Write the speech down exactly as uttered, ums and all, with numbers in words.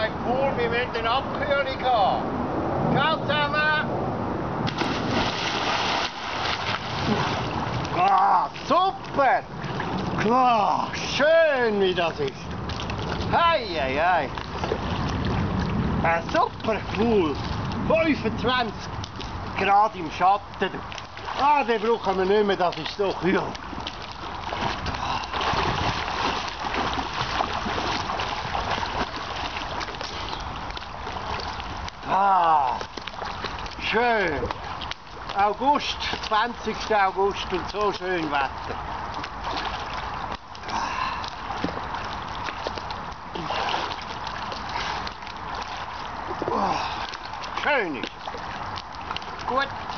Hey, cool, wir wollen eine Abkühlung haben. Ciao zusammen! Ah, super! Ah, schön wie das ist! Hei, hei, hei! Ah, super cool! fünfundzwanzig Grad im Schatten. Ah, den brauchen wir nicht mehr, das ist so kühl. Ah, schön. August, zwanzigsten August und so schön Wetter. Oh, schön ist. Gut.